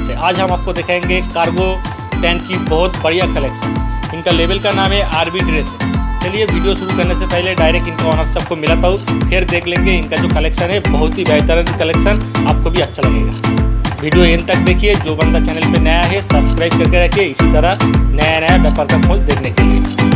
से। आज हम आपको दिखाएंगे कार्गो पैंट की बहुत बढ़िया कलेक्शन। इनका लेबल का नाम है आरबी ड्रेस है। चलिए वीडियो शुरू करने से पहले डायरेक्ट इनका ऑनर सबको मिलाता हूँ, फिर देख लेंगे इनका जो कलेक्शन है। बहुत ही बेहतरीन कलेक्शन, आपको भी अच्छा लगेगा। वीडियो एंड तक देखिए। जो बंदा चैनल पे नया है सब्सक्राइब करके रखिए, इसी तरह नया नया व्यापार का खोज देखने के लिए।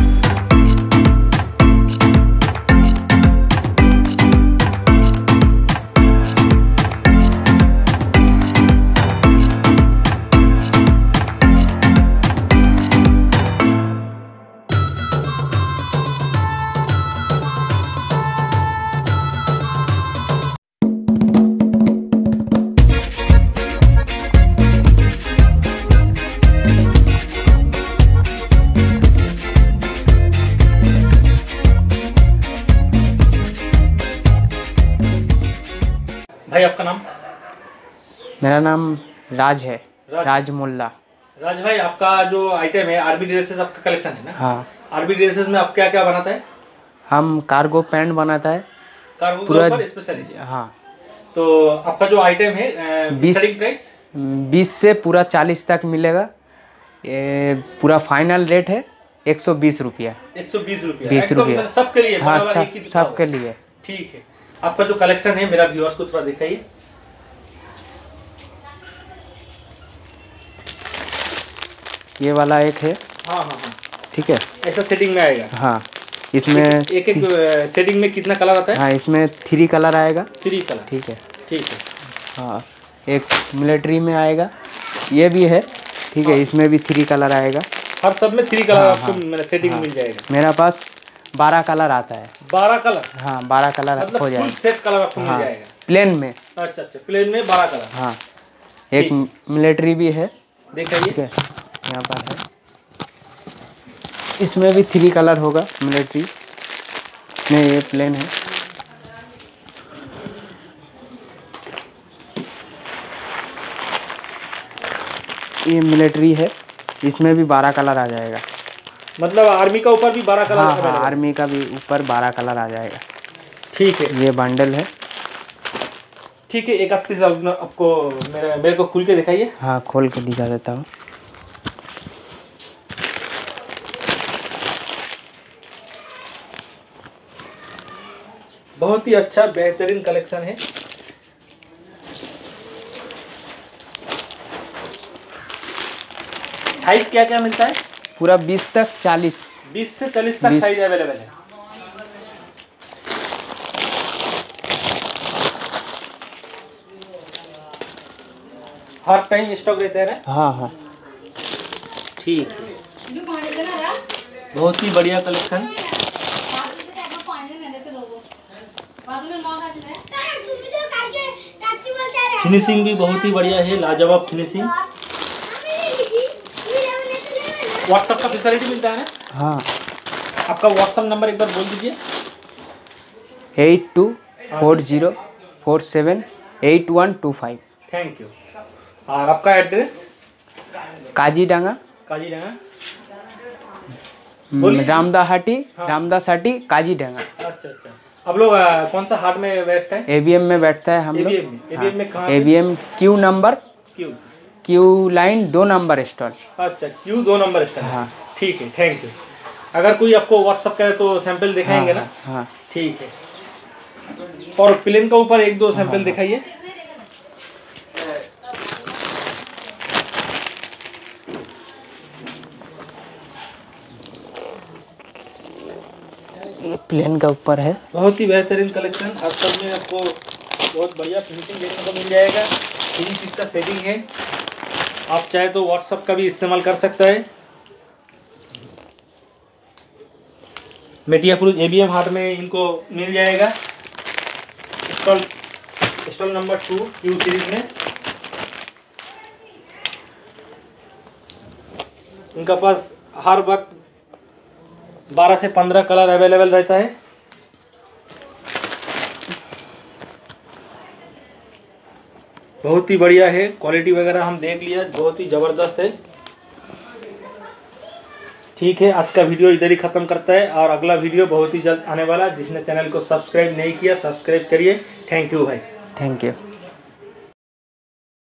भाई आपका नाम? मेरा नाम राज है, राज मुल्ला। राज भाई, आपका जो आइटम है आरबी ड्रेसेस, आपका कलेक्शन है ना? हाँ। आरबी ड्रेसेस में आप क्या क्या बनाता है? हम कार्गो पैंट बनाता है, कार्गो पूरा पर स्पेशलिस्ट। हाँ। तो आपका जो आइटम है 20 से पूरा 40 तक मिलेगा। ये पूरा फाइनल रेट है 120 रुपया। 120 रुपया? 20 रुपया सबके लिए? हाँ, सबके लिए। ठीक है। आपका जो कलेक्शन है मेरा व्यूअर्स को थोड़ा दिखाइए। ये वाला एक है। हाँ हाँ हाँ, ठीक है। ऐसा सेटिंग में आएगा? हाँ। इसमें एक सेटिंग में कितना कलर आता है? हाँ, इसमें 3 कलर आएगा। 3 कलर? ठीक है। ठीक है। हाँ, एक मिलिट्री में आएगा, ये भी है। ठीक है। इसमें भी 3 कलर आएगा। हर सब में 3 कलर हाँ, आपको सेटिंग मिल जाएगा? मेरा पास 12 कलर आता है। 12 कलर? हाँ, 12 कलर मतलब हो जाएगा। फुल सेट कलर आपको मिल जाएगा प्लेन में। अच्छा अच्छा, प्लेन में 12 कलर। हाँ। एक मिलिट्री भी है, दिखाइए। ठीक है, यहाँ पर है। इसमें भी 3 कलर होगा मिलिट्री में। ये प्लेन है। ये मिलिट्री है, इसमें भी 12 कलर आ जाएगा। मतलब आर्मी का ऊपर भी 12 कलर? हाँ हाँ, आर्मी का भी ऊपर 12 कलर आ जाएगा। ठीक है। ये बंडल है। ठीक है। 31 आपको मेरे को खुल के दिखाइए। हाँ, खोल के दिखा देता हूँ। बहुत ही अच्छा बेहतरीन कलेक्शन है। साइज क्या क्या मिलता है? पूरा 20 तक 40। 20 से 40 तक साइज अवेलेबल है। हर टाइम स्टॉक रहता है ना? हाँ हाँ। ठीक है। बहुत ही बढ़िया कलेक्शन। फिनिशिंग भी बहुत ही बढ़िया है, लाजवाब फिनिशिंग। व्हाट्सएप का फैसिलिटी मिलता है ना? हाँ। आपका व्हाट्सएप नंबर एक बार बोल दीजिए। 8240478125। Thank you. और आपका एड्रेस? काजीडांगा, रामदाहाटी। हाँ। रामदासाटी, काजीडांगा। अच्छा अच्छा। अब लोग कौन सा हाट में बैठता है? एबीएम में बैठता है हम लोग। एबीएम में कहाँ? ABM Q number, Q line 2 number stall. अच्छा, क्यू 2 नंबर स्टॉल। हाँ। ठीक है, थैंक यू। अगर कोई आपको व्हाट्सअप करे तो सैंपल दिखाएंगे ना? हाँ। ठीक है। और प्लेन का ऊपर 1-2 सैंपल दिखाइए। ये प्लेन का ऊपर है। बहुत ही बेहतरीन कलेक्शन। हर सब में आपको बहुत बढ़िया फिनिशिंग देखने को मिल जाएगा। 3 पीस का सेटिंग है। आप चाहे तो व्हाट्सएप का भी इस्तेमाल कर सकता है। मेटियापुर एबीएम हाट में इनको मिल जाएगा। स्टॉल नंबर 2 क्यू सीरीज में। इनका पास हर वक्त 12 से 15 कलर अवेलेबल रहता है। बहुत ही बढ़िया है, क्वालिटी वगैरह हम देख लिया, बहुत ही ज़बरदस्त है। ठीक है, आज का वीडियो इधर ही ख़त्म करता है और अगला वीडियो बहुत ही जल्द आने वाला है। जिसने चैनल को सब्सक्राइब नहीं किया सब्सक्राइब करिए। थैंक यू भाई। Thank you.